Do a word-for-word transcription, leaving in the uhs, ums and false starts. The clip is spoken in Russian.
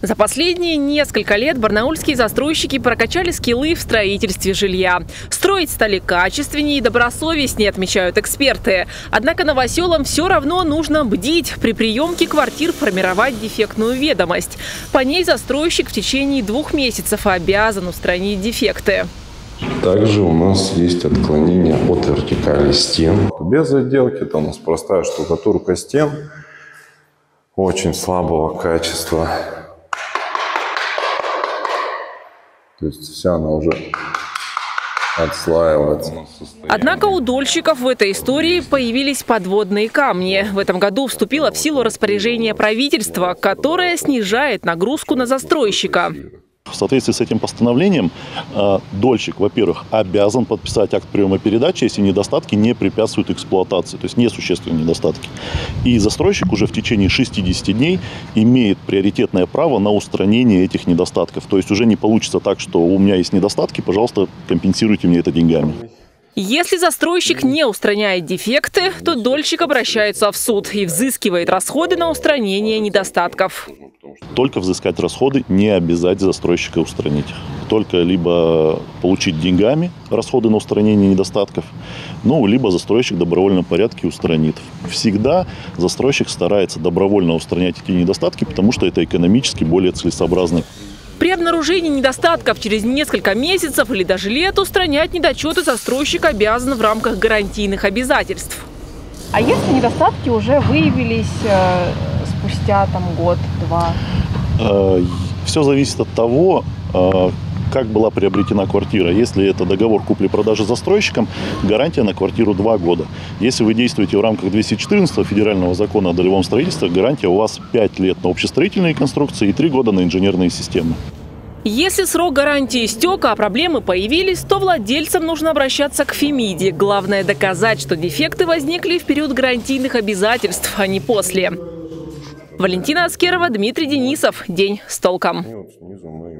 За последние несколько лет барнаульские застройщики прокачали скиллы в строительстве жилья. Строить стали качественнее и добросовестнее, отмечают эксперты. Однако новоселам все равно нужно бдить, при приемке квартир формировать дефектную ведомость. По ней застройщик в течение двух месяцев обязан устранить дефекты. Также у нас есть отклонение от вертикали стен. Без отделки это у нас простая штукатурка стен очень слабого качества. То есть вся она уже отслаивается. Однако у дольщиков в этой истории появились подводные камни. В этом году вступило в силу распоряжение правительства, которое снижает нагрузку на застройщика. В соответствии с этим постановлением дольщик, во-первых, обязан подписать акт приема передачи, если недостатки не препятствуют эксплуатации, то есть несущественные недостатки. И застройщик уже в течение шестидесяти дней имеет приоритетное право на устранение этих недостатков. То есть уже не получится так, что у меня есть недостатки, пожалуйста, компенсируйте мне это деньгами. Если застройщик не устраняет дефекты, то дольщик обращается в суд и взыскивает расходы на устранение недостатков. Только взыскать расходы, не обязать застройщика устранить. Только либо получить деньгами расходы на устранение недостатков, ну, либо застройщик в добровольном порядке устранит. Всегда застройщик старается добровольно устранять эти недостатки, потому что это экономически более целесообразно. При обнаружении недостатков через несколько месяцев или даже лет устранять недочеты застройщик обязан в рамках гарантийных обязательств. А если недостатки уже выявились э, спустя там, год-два? Э, все зависит от того, э, как была приобретена квартира. Если это договор купли-продажи с застройщиком, гарантия на квартиру два года. Если вы действуете в рамках двести четырнадцатого федерального закона о долевом строительстве, гарантия у вас пять лет на общестроительные конструкции и три года на инженерные системы. Если срок гарантии истек, а проблемы появились, то владельцам нужно обращаться к Фемиде. Главное доказать, что дефекты возникли в период гарантийных обязательств, а не после. Валентина Аскерова, Дмитрий Денисов. День с толком.